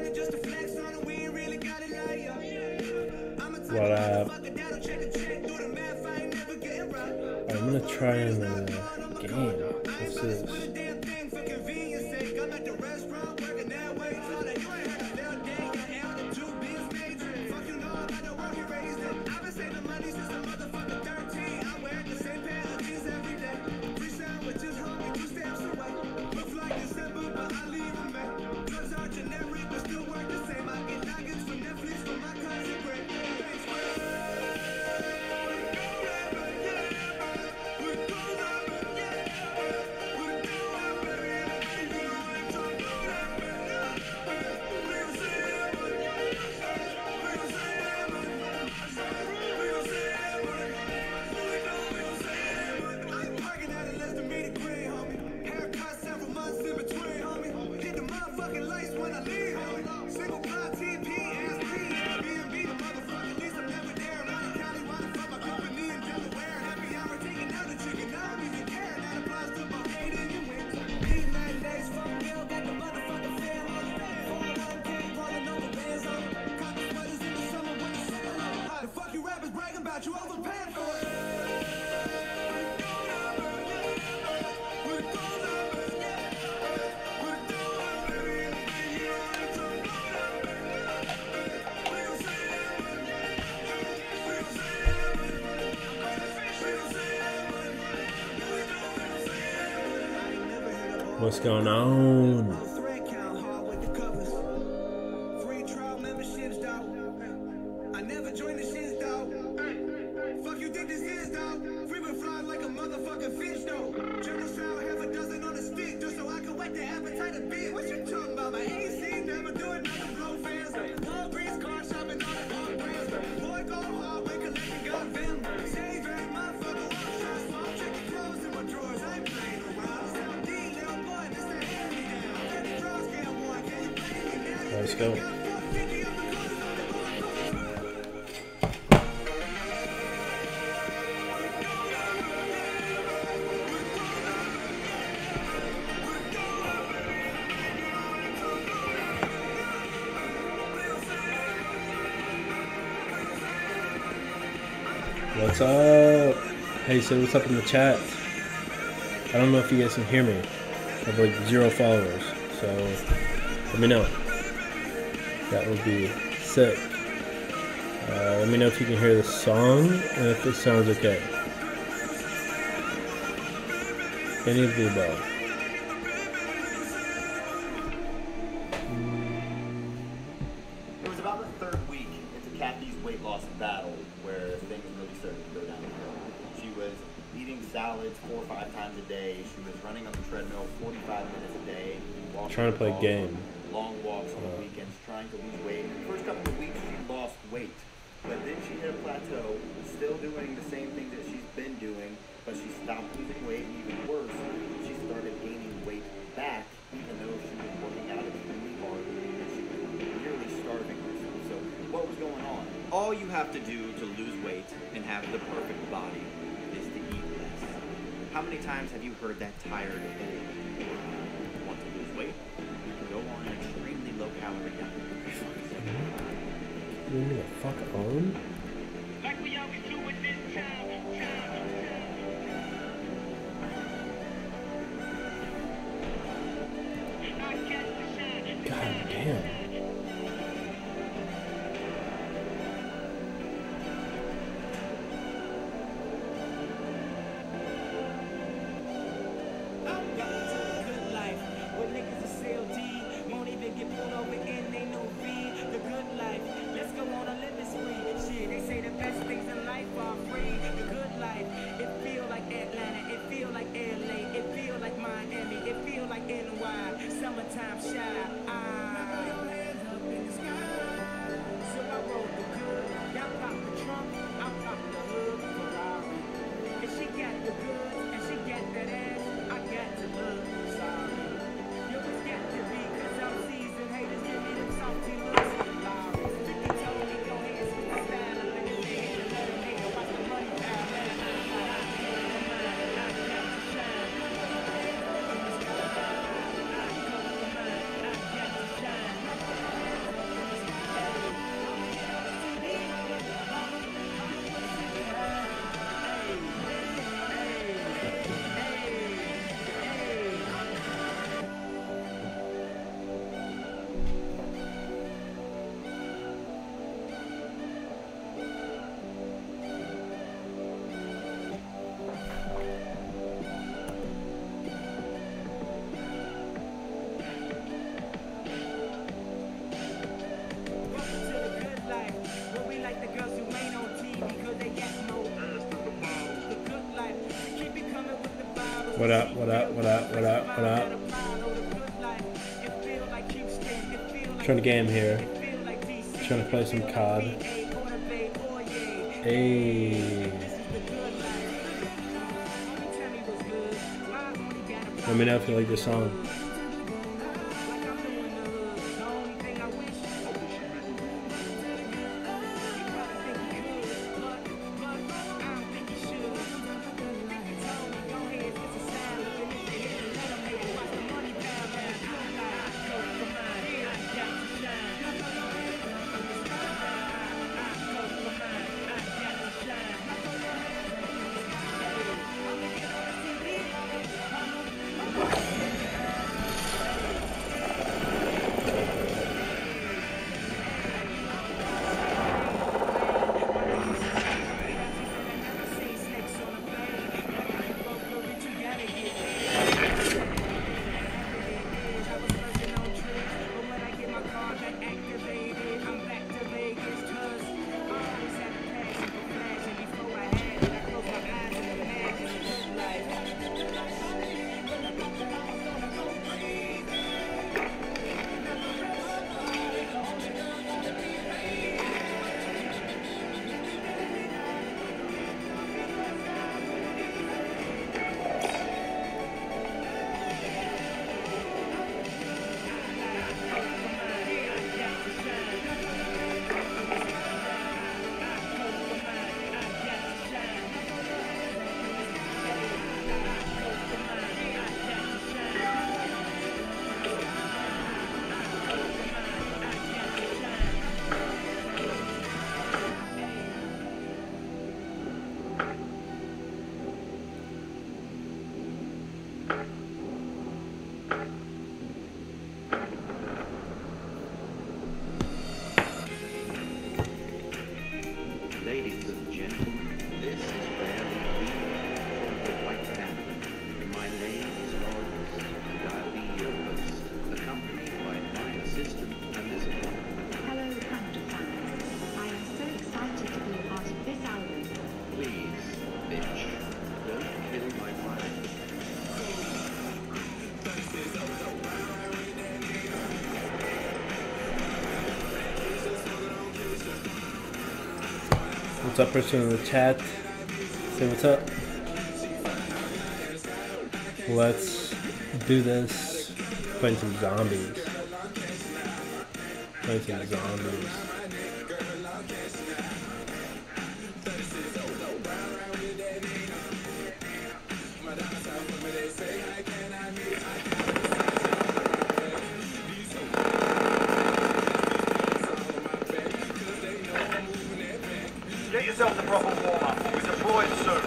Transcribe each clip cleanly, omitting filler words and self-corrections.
What up? I'm gonna try in the game. What's this? What's going on? Let's go. What's up? Hey, say what's up in the chat. I don't know if you guys can hear me. I have like 0 followers, so let me know. That would be sick. Let me know if you can hear the song and if it sounds okay. Any of the above. It was about the 3rd week into Kathy's weight loss battle where things really started to go downhill. She was eating salads 4 or 5 times a day. She was running on the treadmill 45 minutes a day. Trying to play a game. Long walks on the weekends, trying to lose weight. The first couple of weeks she lost weight, but then she hit a plateau, still doing the same things that she's been doing, but she stopped losing weight, and even worse, she started gaining weight back, even though she was working out extremely hard, and she was nearly starving herself. So what was going on? All you have to do to lose weight and have the perfect body is to eat less. How many times have you heard that tired of it? Want to lose weight? Go on an extremely low-calorie diet. Leave me the fuck alone? Like we always do with this time. God damn. Summertime shy. So I roll the good. Y'all pop the trunk. I pop the hood. Ferrari. If she got the goods and she got that ass, I got to look sorry. Yo, it's got to be 'cause I'm seasoned. Haters give me them salty looks. Larry. 50 told me go ahead, switch the style up in the day. Let them hate her, watch the money pile. I What up, what up, what up, what up, what up? Trying to game here. Trying to play some COD. Hey. Let me know if you like this song. Ladies and gentlemen, this is Barry Lee from the White Family. My name is Lawrence, and I'll be your host, accompanied by my assistant, Elizabeth. Hello, Country fans. I am so excited to be a part of this album. Please, bitch, don't kill my mind. What's up, person in the chat? Say what's up. Let's do this. Playing some zombies. Playing some zombies. Get yourself the proper warm-up. We're deploying soon.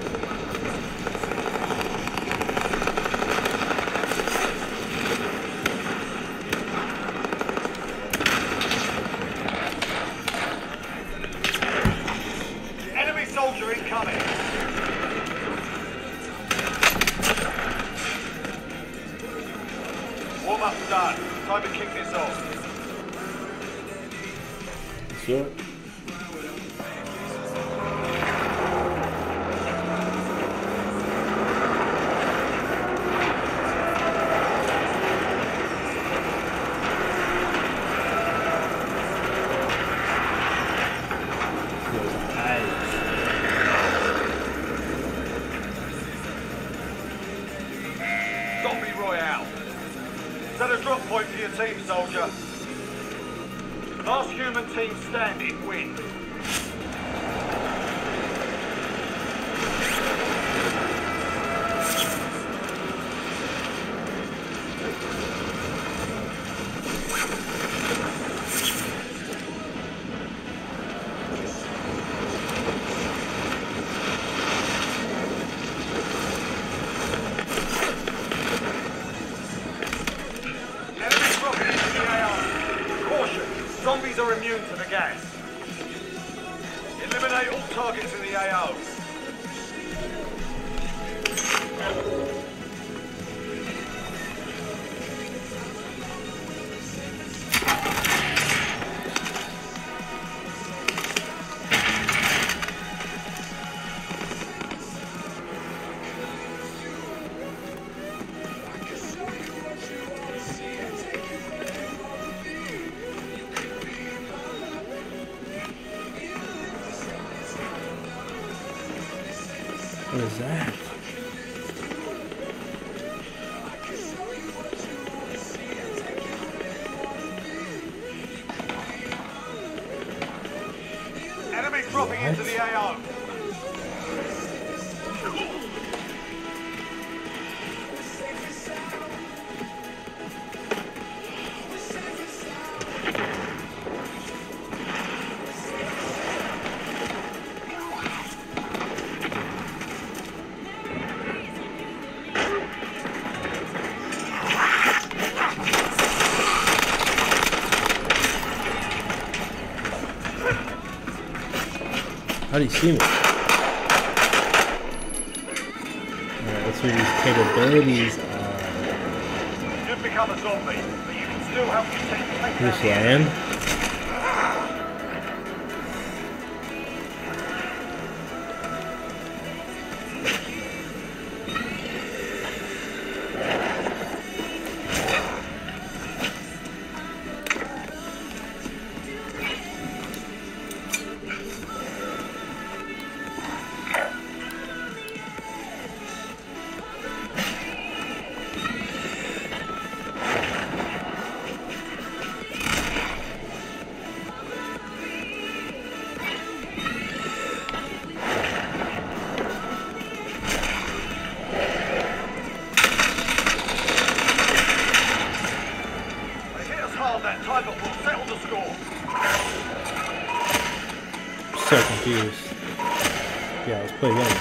Enemy soldier incoming. Warm-up's done. Time to kick this off. Sure. Zombie Royale. Set a drop point for your team, soldier. Last human team standing wins. Enemy dropping into the AO. Caution, zombies are immune to the gas. Eliminate all targets in the AO. What is that? Enemy dropping into the AO. How do you see me? Alright, let's see what these capabilities are. You've become a zombie, but you can still help your team take Bruce down the enemy. Land. They hit us hard that time, but we'll settle the score. So confused. Yeah, let's play again.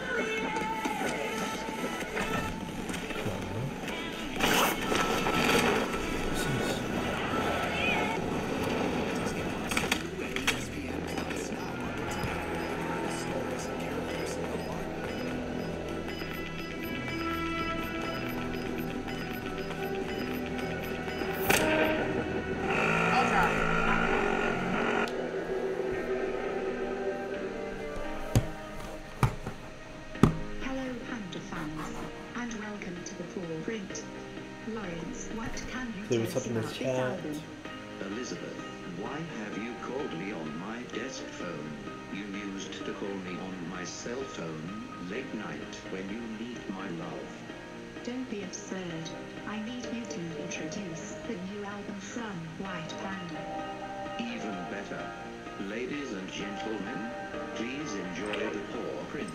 Hello, Panda fans, and welcome to the Paw Print. Lawrence, what can you See tell what's us up in the about this chat. album? Elizabeth, why have you called me on my desk phone? You used to call me on my cell phone late night when you need my love. Don't be absurd. I need you to introduce the new album from White Panda. Even better. Ladies and gentlemen, please enjoy the Paw Print.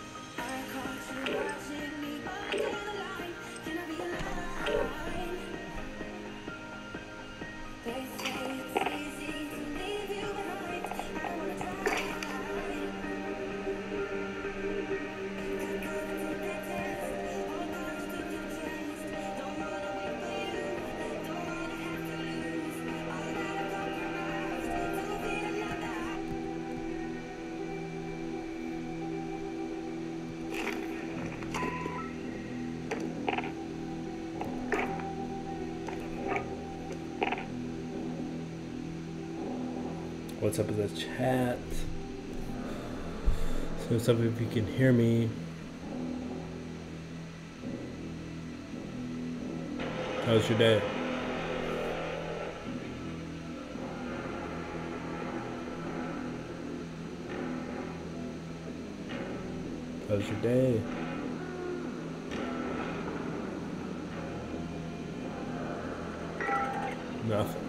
What's up in the chat? So what's up if you can hear me? How was your day? How was your day? Nothing.